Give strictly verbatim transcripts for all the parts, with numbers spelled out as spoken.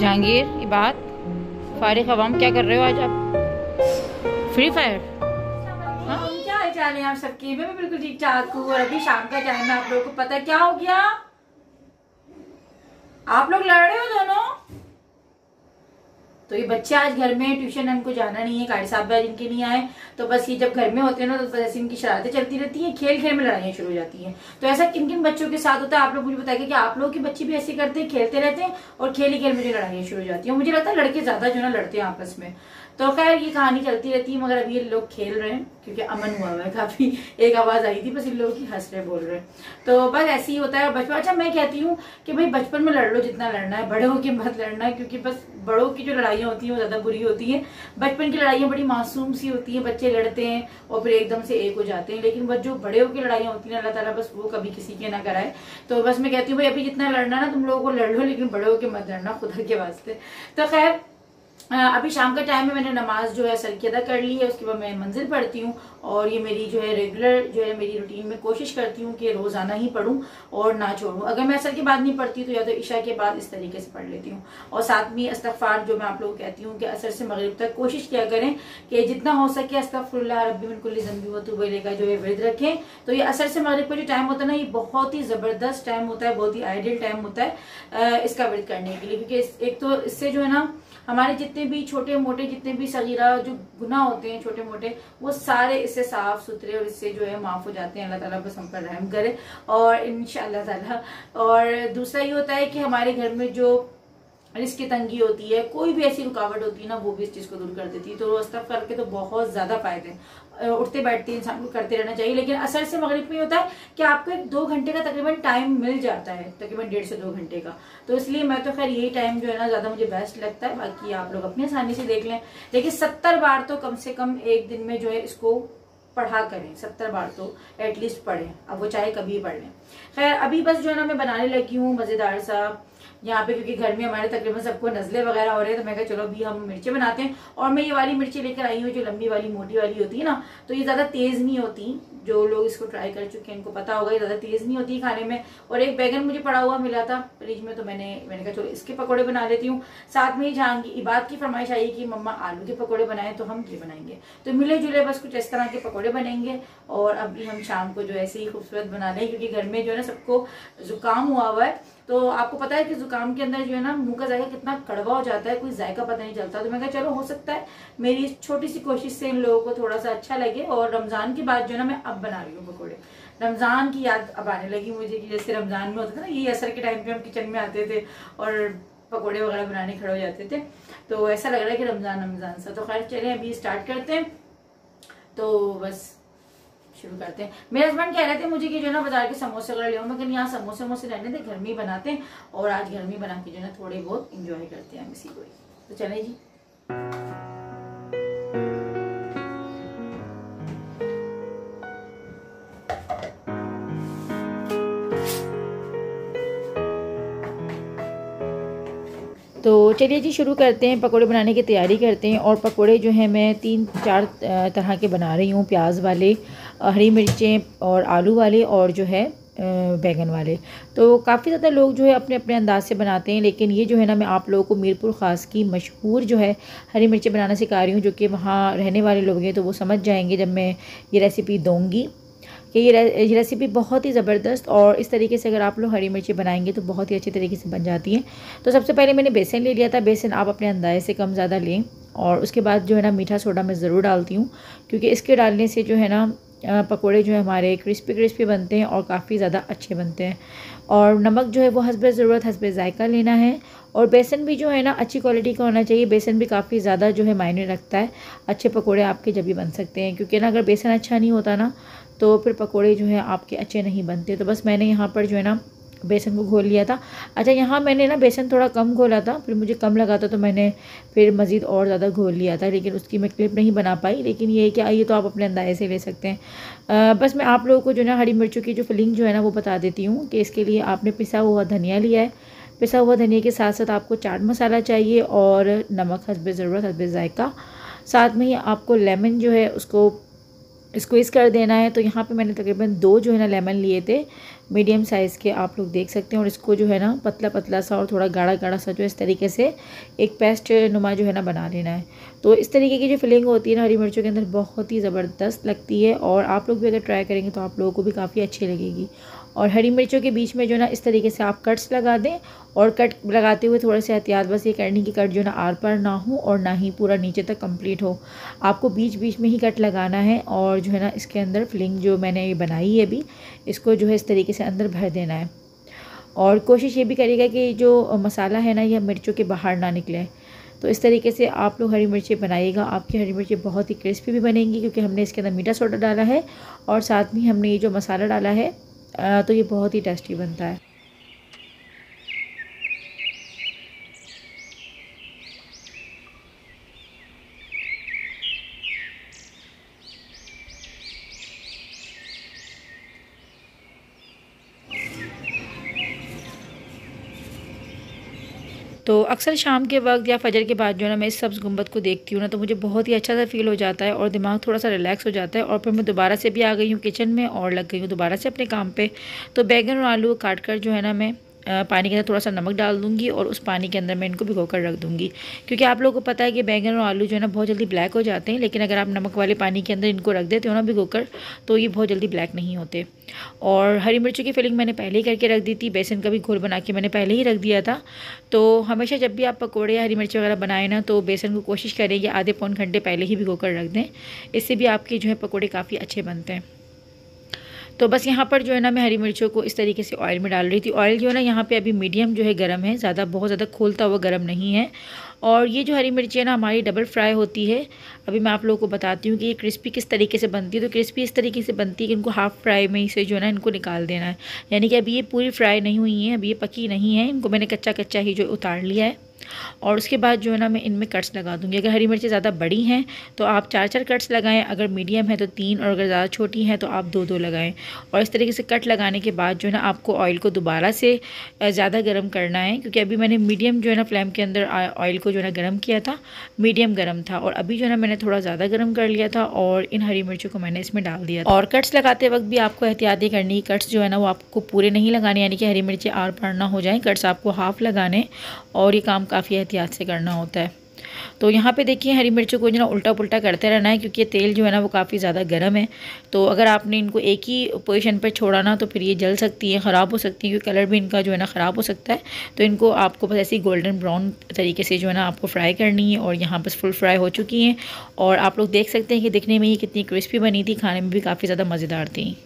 जहांगीर, ये बात फारिग अवाम क्या कर रहे हो आज आप? Free Fire? हाँ, क्या हाल चाल है आप सबकी? मैं भी बिल्कुल ठीक ठाक हूँ। और अभी शाम का टाइम है। आप लोगों को पता है क्या हो गया? आप लोग लड़ रहे हो दोनों। तो ये बच्चे आज घर में, ट्यूशन हमको जाना नहीं है, कारी साहब आज इनके नहीं आए, तो बस ये जब घर में होते हैं ना तो बस ऐसी इनकी शरारतें चलती रहती हैं, खेल खेल में लड़ाइयाँ शुरू हो जाती हैं। तो ऐसा किन किन बच्चों के साथ होता है आप लोग मुझे बताइए कि आप लोगों के बच्चे भी ऐसे करते हैं, खेलते रहते हैं और खेल ही खेल में जो लड़ाइयाँ शुरू हो जाती है। मुझे लगता है लड़के ज्यादा जो है ना लड़ते हैं आपस में। तो खैर ये कहानी चलती रहती है, मगर अभी ये लोग खेल रहे हैं क्योंकि अमन हुआ हुआ है काफी। एक आवाज आई थी बस इन लोगों की, हंस रहे बोल रहे हैं। तो बस ऐसे ही होता है बचपन। अच्छा मैं कहती हूँ कि भाई बचपन में लड़ लो जितना लड़ना है, बड़े होके मत लड़ना है, क्योंकि बस बड़ों की जो लड़ाइयाँ होती हैं वो ज्यादा बुरी होती है। बचपन की लड़ाइयाँ बड़ी मासूम सी होती है, बच्चे लड़ते हैं और फिर एकदम से एक हो जाते हैं। लेकिन बस जो बड़े होकर लड़ाइयाँ होती हैं अल्लाह ताला बस वो कभी किसी के ना कराए। तो बस मैं कहती हूँ भाई अभी जितना लड़ना ना तुम लोगों को लड़ लो, लेकिन बड़े होके मत लड़ना खुदा के वास्ते। तो खैर अभी शाम का टाइम है, मैंने नमाज जो है असर की अदा कर ली है, उसके बाद मैं मंजिल पढ़ती हूँ। और ये मेरी जो है रेगुलर जो है मेरी रूटीन में कोशिश करती हूँ कि रोजाना ही पढूं और ना छोड़ूं। अगर मैं असर के बाद नहीं पढ़ती तो या तो इशा के बाद इस तरीके से पढ़ लेती हूँ। और साथ में इस्तगफार जो मैं आप लोगों को कहती हूँ कि असर से मगरिब तक कोशिश किया करें कि जितना हो सके अस्तगफिरुल्लाह रब्बी मिन कुल्ली ज़ंबी व तूबू इलैह का जो है विर्द रखें। तो ये असर से मगरिब का जो टाइम होता है ना, ये बहुत ही जबरदस्त टाइम होता है, बहुत ही आइडियल टाइम होता है इसका विर्द करने के लिए। क्योंकि एक तो इससे जो है ना हमारे जितने भी छोटे मोटे जितने भी सगीरा जो गुनाह होते हैं छोटे मोटे, वो सारे इससे साफ सुथरे और इससे जो है माफ हो जाते हैं। अल्लाह ताला बस हम पर रहम करे और इंशाअल्लाह ताला। और दूसरा ये होता है कि हमारे घर में जो रिस्क की तंगी होती है, कोई भी ऐसी रुकावट होती है ना, वो भी इस चीज को दूर कर देती है। तो रोज तक करके तो बहुत ज्यादा फायदे हैं, उठते बैठते इंसान को करते रहना चाहिए। लेकिन असर से मगरिब में होता है कि आपको एक दो घंटे का तकरीबन टाइम मिल जाता है, तकरीबन डेढ़ से दो घंटे का। तो इसलिए मैं तो खैर यही टाइम जो है ना ज्यादा मुझे बेस्ट लगता है। बाकी आप लोग अपनी आसानी से देख लें, लेकिन सत्तर बार तो कम से कम एक दिन में जो है इसको पढ़ा करें। सत्तर बार तो एटलीस्ट पढ़ें, अब वो चाहे कभी पढ़ लें। खैर अभी बस जो है ना मैं बनाने लगी हूँ मजेदार सा यहाँ पे, क्योंकि घर में हमारे तकरीबन सबको नजले वगैरह हो रहे हैं। तो मैं कहा चलो अभी हम मिर्चें बनाते हैं। और मैं ये वाली मिर्ची लेकर आई हूँ जो लंबी वाली मोटी वाली होती है ना, तो ये ज्यादा तेज नहीं होती। जो लोग इसको ट्राई कर चुके हैं इनको पता होगा ये ज्यादा तेज नहीं होती खाने में। और एक बैगन मुझे पड़ा हुआ मिला था फ्रिज में, तो मैंने मैंने कहा चलो इसके पकौड़े बना लेती हूँ। साथ में जहांगी इबाद की फरमाइश आई कि मम्मा आलू के पकौड़े बनाए, तो हम ये बनाएंगे। तो मिले जुले बस कुछ इस तरह के पकौड़े बनेंगे। और अभी हम शाम को जो ऐसे ही खूबसूरत बना लें, क्योंकि घर में जो है ना सबको जुकाम हुआ हुआ है। तो आपको पता है कि जुकाम के अंदर जो है ना मुंह का जायका कितना कड़वा हो जाता है, कोई जायका पता नहीं चलता। तो मैं कहा चलो हो सकता है मेरी छोटी सी कोशिश से इन लोगों को थोड़ा सा अच्छा लगे। और रमजान की बात जो है ना मैं अब बना रही हूँ पकौड़े। रमजान की याद अब आने लगी मुझे कि जैसे रमजान में होता था ना, ये असर के टाइम पे हम किचन में आते थे और पकौड़े वगैरह बनाने खड़े हो जाते थे। तो ऐसा लग रहा है कि रमजान रमजान सा। तो खैर चले अभी स्टार्ट करते हैं। तो बस शुरू करते हैं। मेरे हस्बैंड कह रहे थे मुझे कि जो है ना बाजार के समोसे वगैरह ले आओ। मैं कहनी यहाँ समोसे वमोसे रहने थे, घर में ही बनाते हैं। और आज घर में ही बना के जो है ना थोड़े बहुत इंजॉय करते हैं हम इसी को ही। तो चले जी। तो चलिए जी शुरू करते हैं, पकोड़े बनाने की तैयारी करते हैं। और पकोड़े जो हैं मैं तीन चार तरह के बना रही हूँ, प्याज वाले, हरी मिर्चें और आलू वाले और जो है बैगन वाले। तो काफ़ी ज़्यादा लोग जो है अपने अपने अंदाज से बनाते हैं, लेकिन ये जो है ना मैं आप लोगों को मीरपुर ख़ास की मशहूर जो है हरी मिर्चें बनाना सिखा रही हूँ, जो कि वहाँ रहने वाले लोग हैं तो वो समझ जाएंगे जब मैं ये रेसिपी दूँगी कि ये ये रेसिपी बहुत ही ज़बरदस्त। और इस तरीके से अगर आप लोग हरी मिर्ची बनाएंगे तो बहुत ही अच्छे तरीके से बन जाती हैं। तो सबसे पहले मैंने बेसन ले लिया था। बेसन आप अपने अंदाजे से कम ज़्यादा लें। और उसके बाद जो है ना मीठा सोडा मैं ज़रूर डालती हूँ, क्योंकि इसके डालने से जो है ना पकोड़े जो है हमारे क्रिस्पी क्रिस्पी बनते हैं और काफ़ी ज़्यादा अच्छे बनते हैं। और नमक जो है वो हस्बे ज़रूरत हस्बे ज़ायका लेना है। और बेसन भी जो है ना अच्छी क्वालिटी का होना चाहिए। बेसन भी काफ़ी ज़्यादा जो है मायने रखता है, अच्छे पकोड़े आपके जब भी बन सकते हैं। क्योंकि ना अगर बेसन अच्छा नहीं होता ना तो फिर पकोड़े जो है आपके अच्छे नहीं बनते। तो बस मैंने यहाँ पर जो है ना बेसन को घोल लिया था। अच्छा यहाँ मैंने ना बेसन थोड़ा कम घोला था, फिर मुझे कम लगा था तो मैंने फिर मज़ीद और ज़्यादा घोल लिया था, लेकिन उसकी मैं क्लिप नहीं बना पाई। लेकिन ये कि ये तो आप अपने अंदाजे से ले सकते हैं। आ, बस मैं आप लोगों को जो है ना हरी मिर्चों की जो फिलिंग जो है ना वो बता देती हूँ कि इसके लिए आपने पिसा हुआ धनिया लिया है। पिसा हुआ धनिया के साथ साथ आपको चाट मसाला चाहिए और नमक हस्बे ज़रूरत हस्बे ज़ायका। साथ में ही आपको लेमन जो है उसको स्क्वीज़ कर देना है। तो यहाँ पे मैंने तकरीबन दो जो है ना लेमन लिए थे मीडियम साइज़ के, आप लोग देख सकते हैं। और इसको जो है ना पतला पतला सा और थोड़ा गाढ़ा गाढ़ा सा जो इस तरीके से एक पेस्ट नुमा जो है ना बना लेना है। तो इस तरीके की जो फिलिंग होती है ना हरी मिर्चों के अंदर बहुत ही ज़बरदस्त लगती है, और आप लोग भी अगर ट्राई करेंगे तो आप लोगों को भी काफ़ी अच्छी लगेगी। और हरी मिर्चों के बीच में जो ना इस तरीके से आप कट्स लगा दें, और कट लगाते हुए थोड़े से एहतियात बस ये करनी कि कट जो ना आर पार ना हो और ना ही पूरा नीचे तक कंप्लीट हो। आपको बीच बीच में ही कट लगाना है, और जो है ना इसके अंदर फिलिंग जो मैंने ये बनाई है अभी, इसको जो है इस तरीके से अंदर भर देना है। और कोशिश ये भी करिएगा कि जो मसाला है ना यह मिर्चों के बाहर ना निकले। तो इस तरीके से आप लोग हरी मिर्ची बनाइएगा, आपकी हरी मिर्ची बहुत ही क्रिस्पी भी बनेंगी, क्योंकि हमने इसके अंदर मीठा सोडा डाला है और साथ में हमने ये जो मसाला डाला है, तो ये बहुत ही टेस्टी बनता है। तो अक्सर शाम के वक्त या फजर के बाद जो है ना मैं इस सब्ज़ गुंबद को देखती हूँ ना, तो मुझे बहुत ही अच्छा सा फील हो जाता है और दिमाग थोड़ा सा रिलैक्स हो जाता है। और फिर मैं दोबारा से भी आ गई हूँ किचन में और लग गई हूँ दोबारा से अपने काम पे। तो बैगन और आलू काट कर जो है ना मैं पानी के अंदर थोड़ा सा नमक डाल दूँगी, और उस पानी के अंदर मैं इनको भिगो कर रख दूँगी, क्योंकि आप लोगों को पता है कि बैगन और आलू जो है ना बहुत जल्दी ब्लैक हो जाते हैं, लेकिन अगर आप नमक वाले पानी के अंदर इनको रख देते हो ना भिगो कर, तो ये बहुत जल्दी ब्लैक नहीं होते। और हरी मिर्चों की फिलिंग मैंने पहले ही करके रख दी थी, बेसन का भी घोल बना के मैंने पहले ही रख दिया था। तो हमेशा जब भी आप पकौड़े या हरी मिर्ची वगैरह बनाएं ना, तो बेसन को कोशिश करें कि आधे पौन घंटे पहले ही भिगो कर रख दें, इससे भी आपके जो है पकौड़े काफ़ी अच्छे बनते हैं। तो बस यहाँ पर जो है ना मैं हरी मिर्चों को इस तरीके से ऑयल में डाल रही थी। ऑयल जो है ना यहाँ पे अभी मीडियम जो है गर्म है, ज़्यादा बहुत ज़्यादा खोलता हुआ गर्म नहीं है। और ये जो हरी मिर्ची है ना हमारी डबल फ्राई होती है। अभी मैं आप लोगों को बताती हूँ कि ये क्रिस्पी किस तरीके से बनती है। तो क्रिस्पी इस तरीके से बनती है कि इनको हाफ़ फ्राई में से जो है ना इनको निकाल देना है, यानी कि अभी ये पूरी फ्राई नहीं हुई है, अभी ये पकी नहीं है, इनको मैंने कच्चा कच्चा ही जो उतार लिया है। और उसके बाद जो है ना मैं इनमें कट्स लगा दूँगी। अगर हरी मिर्ची ज़्यादा बड़ी हैं तो आप चार चार कट्स लगाएं, अगर मीडियम है तो तीन, और अगर ज़्यादा छोटी हैं तो आप दो दो लगाएं। और इस तरीके से कट लगाने के बाद जो है ना आपको ऑयल को दोबारा से ज़्यादा गर्म करना है, क्योंकि अभी मैंने मीडियम जो है ना फ्लेम के अंदर ऑयल को जो है ना गर्म किया था, मीडियम गर्म था, और अभी जो है ना मैंने थोड़ा ज़्यादा गर्म कर लिया था और इन हरी मिर्चों को मैंने इसमें डाल दिया। और कट्स लगाते वक्त भी आपको एहतियाती करनी, कट्स जो है ना वो आपको पूरे नहीं लगाने, यानी कि हरी मिर्ची आर पार ना हो जाएँ, कट्स आपको हाफ़ लगाने, और ये काम काफ़ी एहतियात से करना होता है। तो यहाँ पे देखिए हरी मिर्चों को जो ना उल्टा पुल्टा करते रहना है, क्योंकि ये तेल जो है ना वो काफ़ी ज़्यादा गर्म है। तो अगर आपने इनको एक ही पोजीशन पर छोड़ा ना तो फिर ये जल सकती है, ख़राब हो सकती है, क्योंकि कलर भी इनका जो है ना ख़राब हो सकता है। तो इनको आपको बस ऐसे ही गोल्डन ब्राउन तरीके से जो है ना आपको फ्राई करनी है। और यहाँ बस फुल फ्राई हो चुकी हैं, और आप लोग देख सकते हैं कि दिखने में ये कितनी क्रिस्पी बनी थी, खाने में भी काफ़ी ज़्यादा मज़ेदार थी।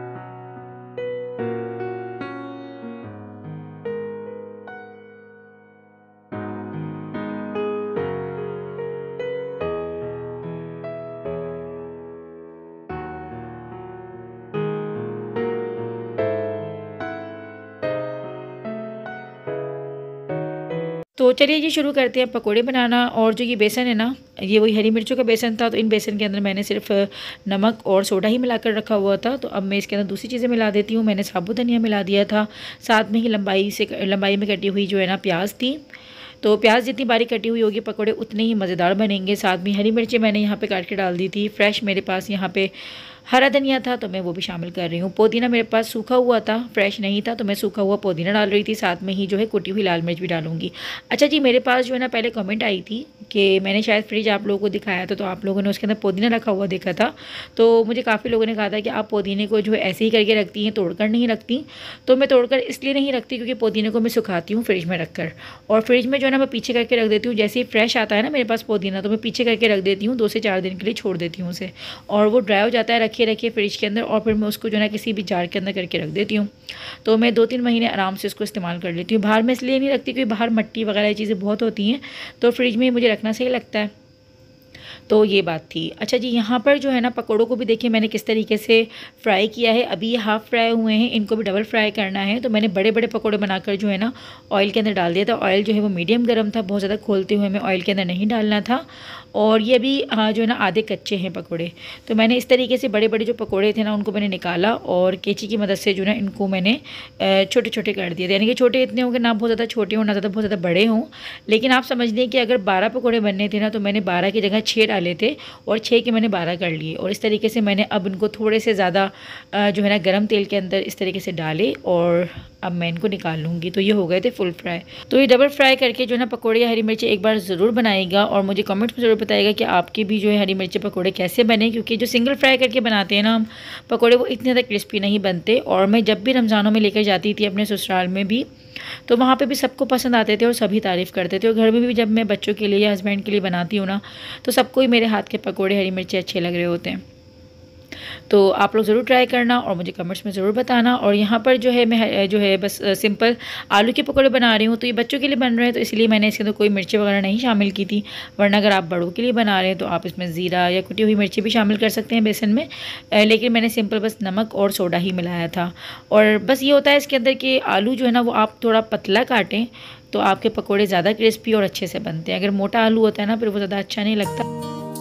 तो चलिए जी शुरू करते हैं पकोड़े बनाना। और जो ये बेसन है ना, ये वही हरी मिर्चों का बेसन था। तो इन बेसन के अंदर मैंने सिर्फ नमक और सोडा ही मिलाकर रखा हुआ था। तो अब मैं इसके अंदर दूसरी चीज़ें मिला देती हूँ। मैंने साबुत धनिया मिला दिया था, साथ में ही लंबाई से लंबाई में कटी हुई जो है ना प्याज थी। तो प्याज जितनी बारीक कटी हुई होगी पकोड़े उतने ही मज़ेदार बनेंगे। साथ में हरी मिर्ची मैंने यहाँ पे काट के डाल दी थी। फ्रेश मेरे पास यहाँ पे हरा धनिया था तो मैं वो भी शामिल कर रही हूँ। पुदीना मेरे पास सूखा हुआ था, फ्रेश नहीं था, तो मैं सूखा हुआ पुदीना डाल रही थी। साथ में ही जो है कुटी हुई लाल मिर्च भी डालूंगी। अच्छा जी, मेरे पास जो है ना पहले कमेंट आई थी कि मैंने शायद फ्रिज आप लोगों को दिखाया था, तो आप लोगों ने उसके अंदर पुदीना रखा हुआ देखा था। तो मुझे काफ़ी लोगों ने कहा था कि आप पुदीने को जो है ऐसे ही करके रखती हैं, तोड़कर नहीं रखती। तो मैं तोड़कर इसलिए नहीं रखती क्योंकि पुदीने को मैं सुखाती हूँ फ्रिज में रखकर, और फ्रिज में जो है ना मैं पीछे करके रख देती हूँ। जैसे ही फ्रेश आता है ना मेरे पास पुदीना, तो मैं पीछे करके रख देती हूँ, दो से चार दिन के लिए छोड़ देती हूँ उसे, और वो ड्राई हो जाता है रखे रखे फ्रिज के अंदर। और फिर मैं उसको जो है ना किसी भी जार के अंदर करके रख देती हूँ। तो मैं दो तीन महीने आराम से उसको इस्तेमाल कर लेती हूँ। बाहर में इसलिए नहीं रखती क्योंकि बाहर मिट्टी वगैरह चीज़ें बहुत होती हैं, तो फ्रिज में मुझे रखना सही लगता है। तो ये बात थी। अच्छा जी, यहाँ पर जो है ना पकोड़ों को भी देखिए मैंने किस तरीके से फ्राई किया है। अभी ये हाफ़ फ्राई हुए हैं, इनको भी डबल फ्राई करना है। तो मैंने बड़े बड़े पकोड़े बनाकर जो है ना ऑयल के अंदर डाल दिया था। ऑयल जो है वो मीडियम गर्म था, बहुत ज़्यादा खोलते हुए हमें ऑयल के अंदर नहीं डालना था। और ये भी हाँ जो है ना आधे कच्चे हैं पकोड़े। तो मैंने इस तरीके से बड़े बड़े जो पकोड़े थे ना उनको मैंने निकाला और कैंची की मदद से जो है इनको मैंने छोटे छोटे कर दिए थे। यानी कि छोटे इतने हों कि ना बहुत ज़्यादा छोटे हों ना ज़्यादा बहुत ज़्यादा बड़े हों। लेकिन आप समझ लें कि अगर बारह पकोड़े बनने थे ना तो मैंने बारह की जगह छः डाले थे और छः के मैंने बारह कर लिए। और इस तरीके से मैंने अब इनको थोड़े से ज़्यादा जो है ना गर्म तेल के अंदर इस तरीके से डाले और अब मैं इनको निकाल लूँगी। तो ये हो गए थे फुल फ्राई। तो ये डबल फ्राई करके जो है ना पकौड़े या हरी मिर्ची एक बार ज़रूर बनाएगा और मुझे कमेंट्स में ज़रूर बताएगा कि आपके भी जो है हरी मिर्ची पकौड़े कैसे बने, क्योंकि जो सिंगल फ्राई करके बनाते हैं ना हम पकौड़े वो इतने ज़्यादा क्रिस्पी नहीं बनते। और मैं जब भी रमज़ानों में लेकर जाती थी अपने ससुराल में भी तो वहाँ पे भी सबको पसंद आते थे और सभी तारीफ़ करते थे। और घर में भी जब मैं बच्चों के लिए या हस्बैंड के लिए बनाती हूँ ना तो सबको ही मेरे हाथ के पकौड़े हरी मिर्ची अच्छे लग रहे होते हैं। तो आप लोग ज़रूर ट्राई करना और मुझे कमेंट्स में ज़रूर बताना। और यहाँ पर जो है मैं जो है बस सिंपल आलू के पकौड़े बना रही हूँ। तो ये बच्चों के लिए बन रहे हैं तो इसलिए मैंने इसके अंदर कोई मिर्ची वगैरह नहीं शामिल की थी, वरना अगर आप बड़ों के लिए बना रहे हैं तो आप इसमें ज़ीरा या कुटी हुई मिर्ची भी शामिल कर सकते हैं बेसन में। लेकिन मैंने सिंपल बस नमक और सोडा ही मिलाया था। और बस ये होता है इसके अंदर कि आलू जो है ना वो आप थोड़ा पतला काटें तो आपके पकौड़े ज़्यादा क्रिस्पी और अच्छे से बनते हैं। अगर मोटा आलू होता है ना फिर वो ज़्यादा अच्छा नहीं लगता।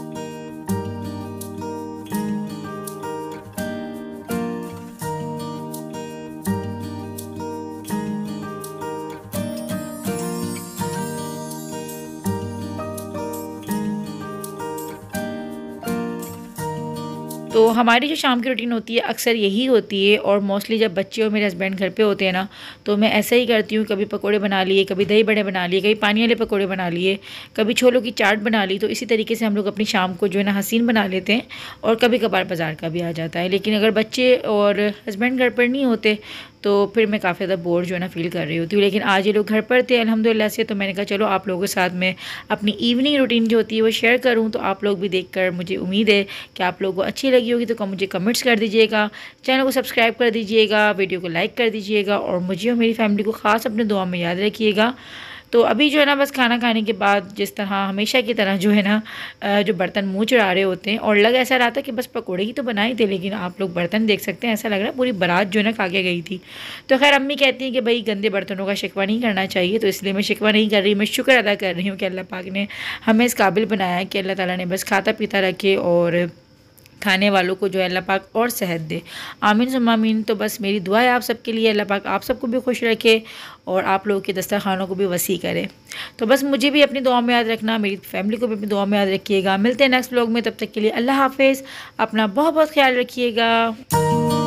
तो हमारी जो शाम की रूटीन होती है अक्सर यही होती है। और मोस्टली जब बच्चे और मेरे हस्बैंड घर पे होते हैं ना तो मैं ऐसा ही करती हूँ, कभी पकोड़े बना लिए, कभी दही बड़े बना लिए, कभी पानी वाले पकोड़े बना लिए, कभी छोलों की चाट बना ली। तो इसी तरीके से हम लोग अपनी शाम को जो है ना हसीन बना लेते हैं। और कभी कभार बाज़ार का भी आ जाता है। लेकिन अगर बच्चे और हस्बैंड घर पर नहीं होते तो फिर मैं काफ़ी ज़्यादा बोर जो है ना फील कर रही होती हूँ। लेकिन आज ये लोग घर पर थे अल्हम्दुलिल्लाह से, तो मैंने कहा चलो आप लोगों के साथ में अपनी इवनिंग रूटीन जो होती है वो शेयर करूँ। तो आप लोग भी देखकर मुझे उम्मीद है कि आप लोगों को अच्छी लगी होगी। तो मुझे कमेंट्स कर दीजिएगा, चैनल को सब्सक्राइब कर दीजिएगा, वीडियो को लाइक कर दीजिएगा और मुझे और मेरी फैमिली को ख़ास अपने दुआ में याद रखिएगा। तो अभी जो है ना बस खाना खाने के बाद जिस तरह हमेशा की तरह जो है ना जो बर्तन मुँह चढ़ा रहे होते हैं और लग ऐसा रहा था कि बस पकोड़े ही तो बनाए थे, लेकिन आप लोग बर्तन देख सकते हैं ऐसा लग रहा है पूरी बारात जो है ना खा के गई थी। तो खैर अम्मी कहती हैं कि भाई गंदे बर्तनों का शिकवा नहीं करना चाहिए, तो इसलिए मैं शिकवा नहीं कर रही, मैं शुक्र अदा कर रही हूँ कि अल्लाह पाक ने हमें इस काबिल बनाया है कि अल्लाह ताला ने बस खाता पीता रखे और खाने वालों को जो है अल्लाह पाक और सेहत दे। आमीन सुम्मा आमीन। तो बस मेरी दुआ है आप सबके लिए, अल्लाह पाक आप सबको भी खुश रखे और आप लोगों के दस्तरखानों को भी वसी करे। तो बस मुझे भी अपनी दुआ में याद रखना, मेरी फैमिली को भी अपनी दुआ में याद रखिएगा। मिलते हैं नेक्स्ट व्लॉग में, तब तक के लिए अल्लाह हाफिज़। अपना बहुत बहुत ख्याल रखिएगा।